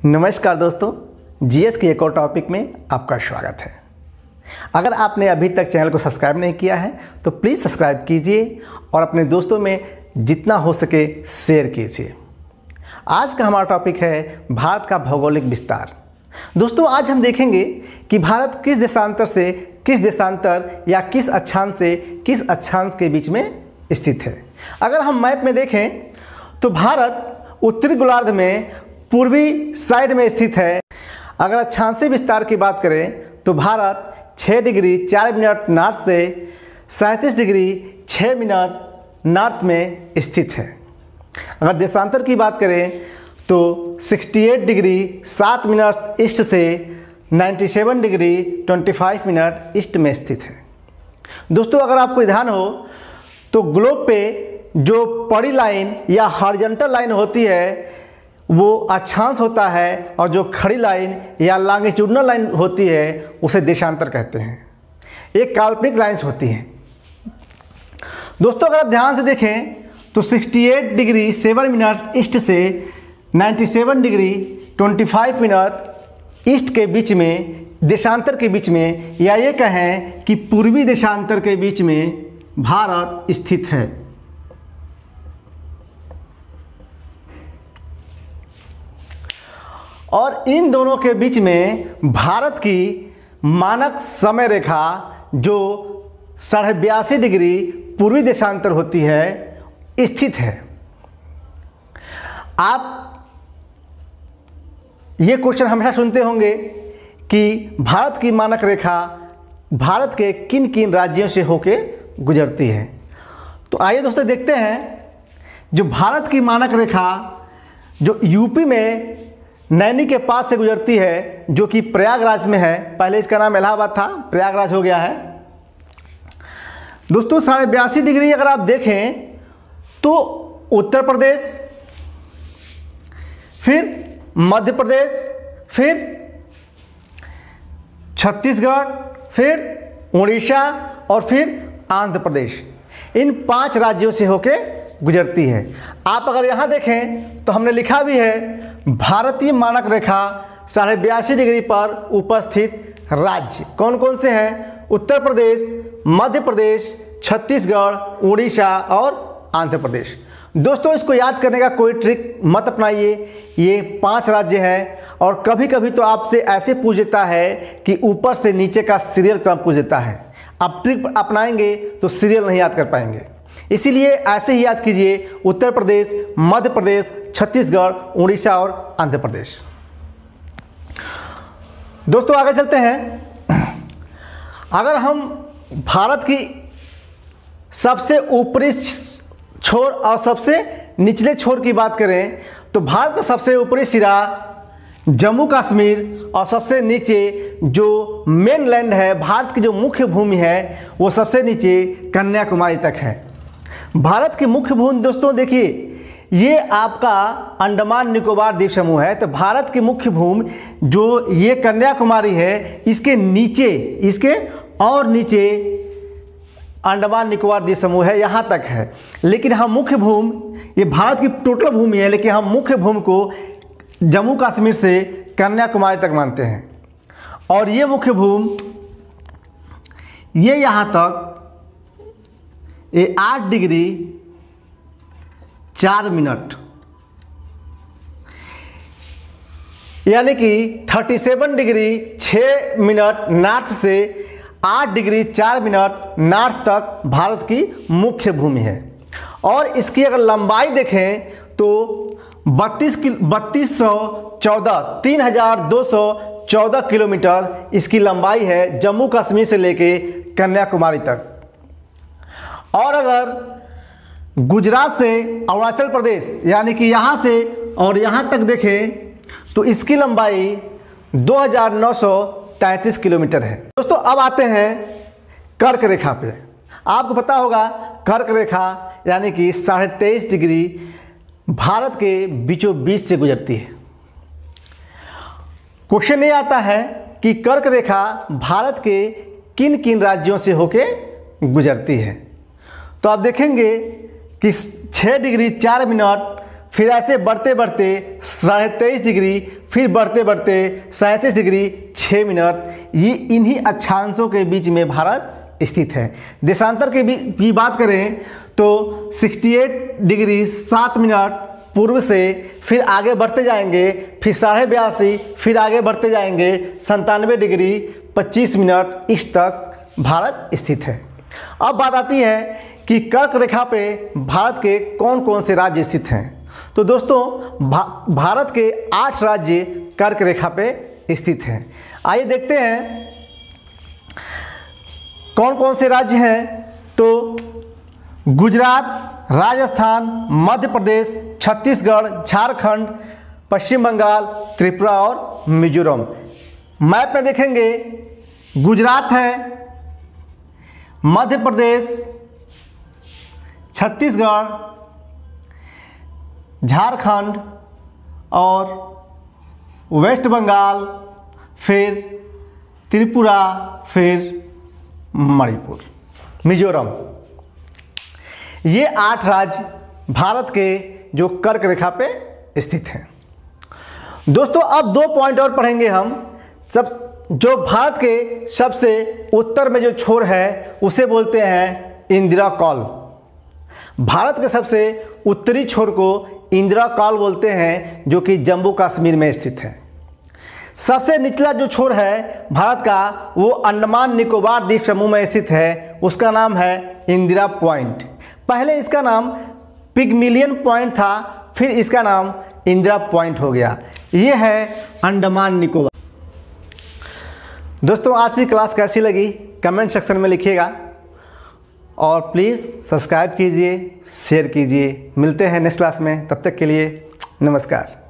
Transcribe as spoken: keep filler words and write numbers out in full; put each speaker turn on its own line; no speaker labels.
नमस्कार दोस्तों, जीएस के एक और टॉपिक में आपका स्वागत है। अगर आपने अभी तक चैनल को सब्सक्राइब नहीं किया है तो प्लीज़ सब्सक्राइब कीजिए और अपने दोस्तों में जितना हो सके शेयर कीजिए। आज का हमारा टॉपिक है भारत का भौगोलिक विस्तार। दोस्तों, आज हम देखेंगे कि भारत किस देशांतर से किस देशांतर या किस अक्षांश से किस अक्षांश के बीच में स्थित है। अगर हम मैप में देखें तो भारत उत्तरी गोलार्ध में पूर्वी साइड में स्थित है। अगर अक्षांशीय विस्तार की बात करें तो भारत छः डिग्री चार मिनट नॉर्थ से सैंतीस डिग्री छः मिनट नॉर्थ में स्थित है। अगर देशांतर की बात करें तो अड़सठ डिग्री सात मिनट ईस्ट से सत्तानवे डिग्री पच्चीस मिनट ईस्ट में स्थित है। दोस्तों, अगर आपको ध्यान हो तो ग्लोब पे जो पड़ी लाइन या हॉरिजॉन्टल लाइन होती है वो अक्षांश होता है और जो खड़ी लाइन या लॉन्गिट्यूडनल लाइन होती है उसे देशांतर कहते हैं। एक काल्पनिक लाइन्स होती हैं। दोस्तों, अगर आप ध्यान से देखें तो अड़सठ डिग्री सात मिनट ईस्ट से सत्तानवे डिग्री पच्चीस मिनट ईस्ट के बीच में देशांतर के बीच में या ये कहें कि पूर्वी देशांतर के बीच में भारत स्थित है। और इन दोनों के बीच में भारत की मानक समय रेखा जो साढ़े बयासी डिग्री पूर्वी देशांतर होती है स्थित है। आप ये क्वेश्चन हमेशा सुनते होंगे कि भारत की मानक रेखा भारत के किन किन राज्यों से होके गुजरती है। तो आइए दोस्तों देखते हैं जो भारत की मानक रेखा जो यूपी में नैनी के पास से गुजरती है, जो कि प्रयागराज में है। पहले इसका नाम इलाहाबाद था, प्रयागराज हो गया है। दोस्तों, साढ़े बयासी डिग्री अगर आप देखें तो उत्तर प्रदेश, फिर मध्य प्रदेश, फिर छत्तीसगढ़, फिर उड़ीसा और फिर आंध्र प्रदेश, इन पांच राज्यों से होके गुजरती है। आप अगर यहाँ देखें तो हमने लिखा भी है भारतीय मानक रेखा साढ़े बयासी डिग्री पर उपस्थित राज्य कौन कौन से हैं? उत्तर प्रदेश, मध्य प्रदेश, छत्तीसगढ़, उड़ीसा और आंध्र प्रदेश। दोस्तों, इसको याद करने का कोई ट्रिक मत अपनाइए। ये पांच राज्य हैं और कभी कभी तो आपसे ऐसे पूछ देता है कि ऊपर से नीचे का सीरियल क्रम पूछ देता है। आप ट्रिक अपनाएंगे तो सीरियल नहीं याद कर पाएंगे। इसीलिए ऐसे ही याद कीजिए उत्तर प्रदेश, मध्य प्रदेश, छत्तीसगढ़, उड़ीसा और आंध्र प्रदेश। दोस्तों, आगे चलते हैं। अगर हम भारत की सबसे ऊपरी छोर और सबसे निचले छोर की बात करें तो भारत का सबसे ऊपरी सिरा जम्मू कश्मीर और सबसे नीचे जो मेनलैंड है, भारत की जो मुख्य भूमि है, वो सबसे नीचे कन्याकुमारी तक है। भारत की मुख्य भूमि दोस्तों देखिए, ये आपका अंडमान निकोबार द्वीप समूह है। तो भारत की मुख्य भूमि जो ये कन्याकुमारी है, इसके नीचे, इसके और नीचे अंडमान निकोबार द्वीप समूह है, यहाँ तक है। लेकिन हम मुख्य भूमि, ये भारत की टोटल भूमि है, लेकिन हम मुख्य भूमि को जम्मू कश्मीर से कन्याकुमारी तक मानते हैं। और ये मुख्य भूमि ये यहाँ तक ये आठ डिग्री चार मिनट यानी कि सैंतीस डिग्री छः मिनट नॉर्थ से आठ डिग्री चार मिनट नॉर्थ तक भारत की मुख्य भूमि है। और इसकी अगर लंबाई देखें तो बत्तीस बत्तीस सौ चौदह तीन हजार दो सौ चौदह किलोमीटर इसकी लंबाई है, जम्मू कश्मीर से लेके कन्याकुमारी तक। और अगर गुजरात से अरुणाचल प्रदेश यानी कि यहाँ से और यहाँ तक देखें तो इसकी लंबाई दो हजार नौ सौ तैंतीस किलोमीटर है। दोस्तों, अब आते हैं कर्क रेखा पे। आपको पता होगा कर्क रेखा यानी कि साढ़े तेईस डिग्री भारत के बीचों बीच से गुजरती है। क्वेश्चन ये आता है कि कर्क रेखा भारत के किन किन राज्यों से होके गुजरती है। तो आप देखेंगे कि छः डिग्री चार मिनट फिर ऐसे बढ़ते बढ़ते साढ़े तेईस डिग्री, फिर बढ़ते बढ़ते सैंतीस डिग्री छः मिनट, ये इन्हीं अक्षांशों के बीच में भारत स्थित है। देशांतर के भी की बात करें तो अड़सठ डिग्री सात मिनट पूर्व से फिर आगे बढ़ते जाएंगे, फिर साढ़े बयासी, फिर आगे बढ़ते जाएंगे संतानवे डिग्री पच्चीस मिनट, इस तक भारत स्थित है। अब बात आती है कि कर्क रेखा पे भारत के कौन कौन से राज्य स्थित हैं। तो दोस्तों भा, भारत के आठ राज्य कर्क रेखा पे स्थित हैं। आइए देखते हैं कौन कौन से राज्य हैं। तो गुजरात, राजस्थान, मध्य प्रदेश, छत्तीसगढ़, झारखंड, पश्चिम बंगाल, त्रिपुरा और मिजोरम। मैप में देखेंगे गुजरात है, मध्य प्रदेश, छत्तीसगढ़, झारखंड और वेस्ट बंगाल, फिर त्रिपुरा, फिर मणिपुर, मिजोरम। ये आठ राज्य भारत के जो कर्क रेखा पे स्थित हैं। दोस्तों अब दो पॉइंट और पढ़ेंगे हम। सब जो भारत के सबसे उत्तर में जो छोर है उसे बोलते हैं इंदिरा कॉल। भारत के सबसे उत्तरी छोर को इंदिरा कॉल बोलते हैं, जो कि जम्मू कश्मीर में स्थित है। सबसे निचला जो छोर है भारत का वो अंडमान निकोबार द्वीप समूह में स्थित है, उसका नाम है इंदिरा पॉइंट। पहले इसका नाम पिगमिलियन पॉइंट था, फिर इसका नाम इंदिरा पॉइंट हो गया। ये है अंडमान निकोबार। दोस्तों आज की क्लास कैसी लगी कमेंट सेक्शन में लिखिएगा और प्लीज़ सब्सक्राइब कीजिए, शेयर कीजिए। मिलते हैं नेक्स्ट क्लास में, तब तक के लिए नमस्कार।